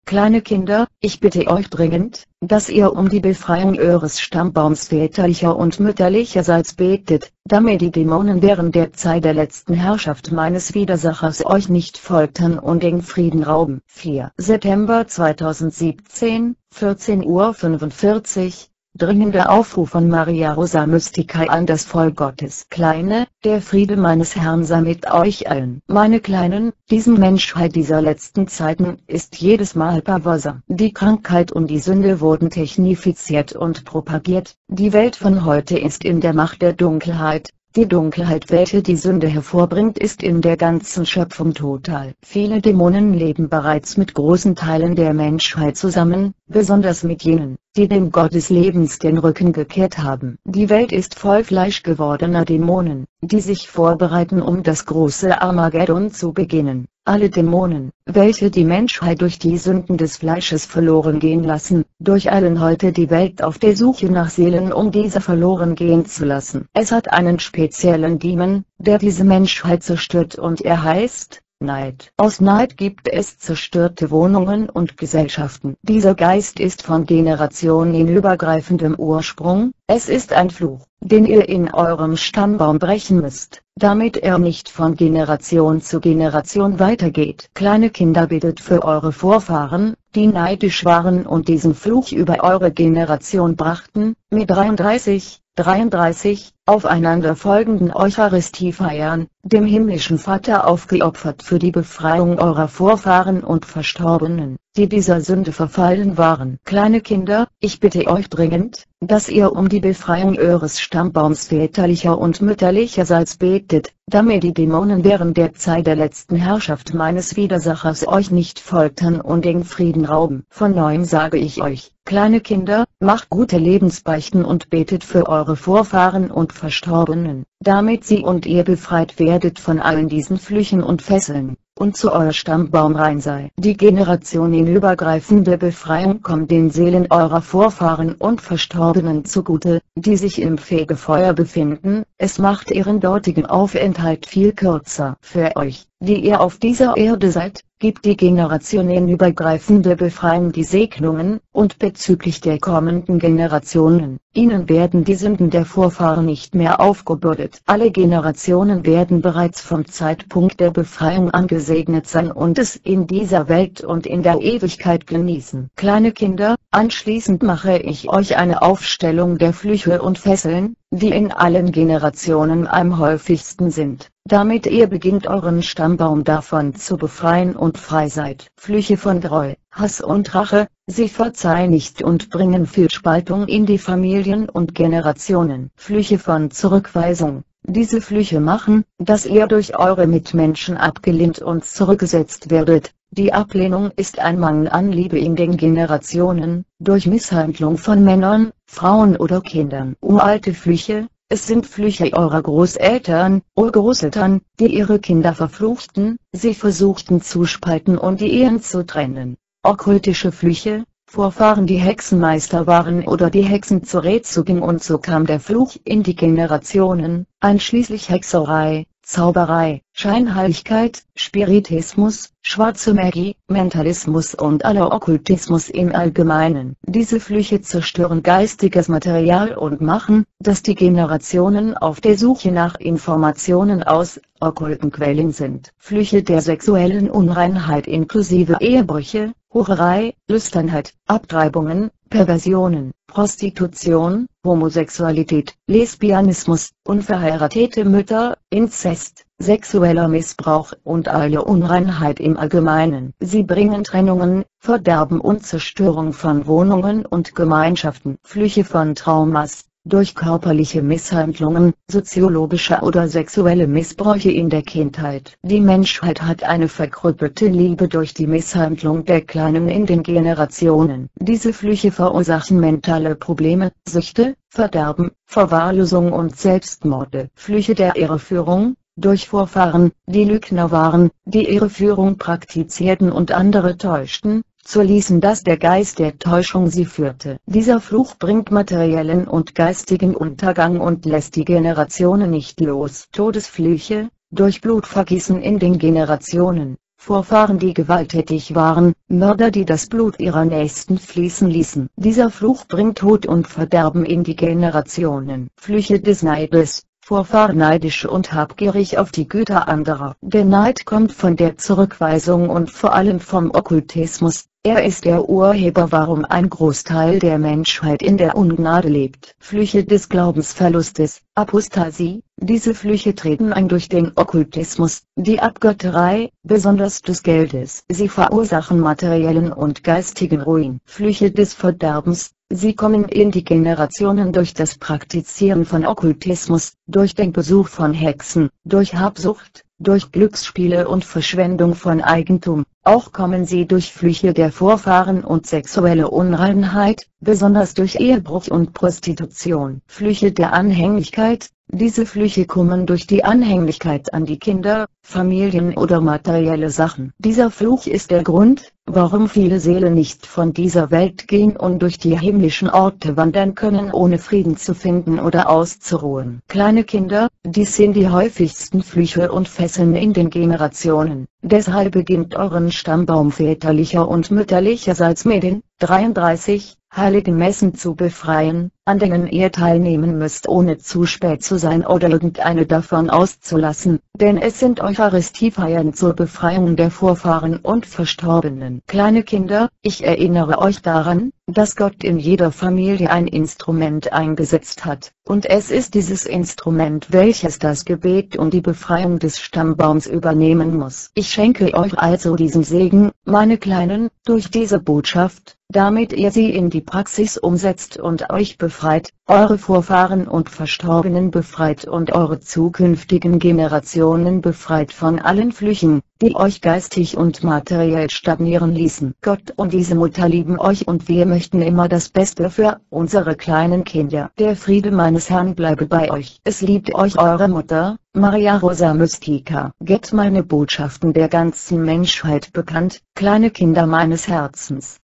Kleine Kinder, ich bitte euch dringend, dass ihr um die Befreiung eures Stammbaums väterlicher und mütterlicherseits betet, damit die Dämonen während der Zeit der letzten Herrschaft meines Widersachers euch nicht foltern und den Frieden rauben. 4. September 2017, 14:45 Uhr. Dringender Aufruf von Maria Rosa Mystica an das Volk Gottes. Kleine, der Friede meines Herrn sei mit euch allen. Meine Kleinen, diesen Menschheit dieser letzten Zeiten ist jedes Mal perverser. Die Krankheit und die Sünde wurden technifiziert und propagiert. Die Welt von heute ist in der Macht der Dunkelheit. Die Dunkelheit, welche die Sünde hervorbringt, ist in der ganzen Schöpfung total. Viele Dämonen leben bereits mit großen Teilen der Menschheit zusammen, besonders mit jenen, die dem Gott des Lebens den Rücken gekehrt haben. Die Welt ist voll fleischgewordener Dämonen, die sich vorbereiten, um das große Armageddon zu beginnen. Alle Dämonen, welche die Menschheit durch die Sünden des Fleisches verloren gehen lassen, durcheilen heute die Welt auf der Suche nach Seelen, um diese verloren gehen zu lassen. Es hat einen speziellen Dämon, der diese Menschheit zerstört, und er heißt Neid. Aus Neid gibt es zerstörte Wohnungen und Gesellschaften. Dieser Geist ist von generationenübergreifendem Ursprung. Es ist ein Fluch, den ihr in eurem Stammbaum brechen müsst, damit er nicht von Generation zu Generation weitergeht. Kleine Kinder, bittet für eure Vorfahren, die neidisch waren und diesen Fluch über eure Generation brachten, mit 33 aufeinanderfolgenden Eucharistiefeiern, dem himmlischen Vater aufgeopfert für die Befreiung eurer Vorfahren und Verstorbenen, die dieser Sünde verfallen waren. Kleine Kinder, ich bitte euch dringend, dass ihr um die Befreiung eures Stammbaums väterlicher und mütterlicherseits betet, damit die Dämonen während der Zeit der letzten Herrschaft meines Widersachers euch nicht foltern und den Frieden rauben. Von neuem sage ich euch, kleine Kinder, macht gute Lebensbeichten und betet für eure Vorfahren und Verstorbenen, damit sie und ihr befreit werdet von allen diesen Flüchen und Fesseln, und zu euer Stammbaum rein sei. Die generationenübergreifende Befreiung kommt den Seelen eurer Vorfahren und Verstorbenen zugute, die sich im Fegefeuer befinden. Es macht ihren dortigen Aufenthalt viel kürzer. Für euch, die ihr auf dieser Erde seid, gibt die generationenübergreifende Befreiung die Segnungen, und bezüglich der kommenden Generationen, ihnen werden die Sünden der Vorfahren nicht mehr aufgebürdet. Alle Generationen werden bereits vom Zeitpunkt der Befreiung angesegnet sein und es in dieser Welt und in der Ewigkeit genießen. Kleine Kinder, anschließend mache ich euch eine Aufstellung der Flüche und Fesseln, die in allen Generationen am häufigsten sind, damit ihr beginnt, euren Stammbaum davon zu befreien und frei seid. Flüche von Groll, Hass und Rache, sie verzeihen nicht und bringen viel Spaltung in die Familien und Generationen. Flüche von Zurückweisung, diese Flüche machen, dass ihr durch eure Mitmenschen abgelehnt und zurückgesetzt werdet. Die Ablehnung ist ein Mangel an Liebe in den Generationen, durch Misshandlung von Männern, Frauen oder Kindern. Uralte Flüche, es sind Flüche eurer Großeltern, Urgroßeltern, die ihre Kinder verfluchten, sie versuchten zu spalten und die Ehen zu trennen. Okkultische Flüche, Vorfahren, die Hexenmeister waren oder die Hexen zur Rätsel gingen, und so kam der Fluch in die Generationen, einschließlich Hexerei, Zauberei, Scheinheiligkeit, Spiritismus, schwarze Magie, Mentalismus und aller Okkultismus im Allgemeinen. Diese Flüche zerstören geistiges Material und machen, dass die Generationen auf der Suche nach Informationen aus okkulten Quellen sind. Flüche der sexuellen Unreinheit inklusive Ehebrüche, Hurerei, Lüsternheit, Abtreibungen, Perversionen, Prostitution, Homosexualität, Lesbianismus, unverheiratete Mütter, Inzest, sexueller Missbrauch und alle Unreinheit im Allgemeinen. Sie bringen Trennungen, Verderben und Zerstörung von Wohnungen und Gemeinschaften. Flüche von Traumas, durch körperliche Misshandlungen, soziologische oder sexuelle Missbräuche in der Kindheit. Die Menschheit hat eine verkrüppelte Liebe durch die Misshandlung der Kleinen in den Generationen. Diese Flüche verursachen mentale Probleme, Süchte, Verderben, Verwahrlosung und Selbstmorde. Flüche der Irreführung, durch Vorfahren, die Lügner waren, die Irreführung praktizierten und andere täuschten, so ließen, dass der Geist der Täuschung sie führte. Dieser Fluch bringt materiellen und geistigen Untergang und lässt die Generationen nicht los. Todesflüche, durch Blutvergießen in den Generationen, Vorfahren, die gewalttätig waren, Mörder, die das Blut ihrer Nächsten fließen ließen. Dieser Fluch bringt Tod und Verderben in die Generationen. Flüche des Neides. Vorfahren neidisch und habgierig auf die Güter anderer. Der Neid kommt von der Zurückweisung und vor allem vom Okkultismus. Er ist der Urheber, warum ein Großteil der Menschheit in der Ungnade lebt. Flüche des Glaubensverlustes, Apostasie. Diese Flüche treten ein durch den Okkultismus, die Abgötterei, besonders des Geldes. Sie verursachen materiellen und geistigen Ruin. Flüche des Verderbens. Sie kommen in die Generationen durch das Praktizieren von Okkultismus, durch den Besuch von Hexen, durch Habsucht, durch Glücksspiele und Verschwendung von Eigentum. Auch kommen sie durch Flüche der Vorfahren und sexuelle Unreinheit, besonders durch Ehebruch und Prostitution. Flüche der Anhänglichkeit. Diese Flüche kommen durch die Anhänglichkeit an die Kinder, Familien oder materielle Sachen. Dieser Fluch ist der Grund, warum viele Seelen nicht von dieser Welt gehen und durch die himmlischen Orte wandern können, ohne Frieden zu finden oder auszuruhen. Kleine Kinder, dies sind die häufigsten Flüche und Fesseln in den Generationen. Deshalb beginnt euren Stammbaum väterlicher und mütterlicherseits mit den 33 heiligen Messen zu befreien, an denen ihr teilnehmen müsst, ohne zu spät zu sein oder irgendeine davon auszulassen, denn es sind Eucharistiefeiern zur Befreiung der Vorfahren und Verstorbenen. Kleine Kinder, ich erinnere euch daran, dass Gott in jeder Familie ein Instrument eingesetzt hat, und es ist dieses Instrument, welches das Gebet und die Befreiung des Stammbaums übernehmen muss. Ich schenke euch also diesen Segen, meine Kleinen, durch diese Botschaft, damit ihr sie in die Praxis umsetzt und euch befreit, eure Vorfahren und Verstorbenen befreit und eure zukünftigen Generationen befreit von allen Flüchen, die euch geistig und materiell stagnieren ließen. Gott und diese Mutter lieben euch und wir möchten immer das Beste für unsere kleinen Kinder. Der Friede meines Herrn bleibe bei euch. Es liebt euch eure Mutter, Maria Rosa Mystica. Get meine Botschaften der ganzen Menschheit bekannt, kleine Kinder meines Herzens.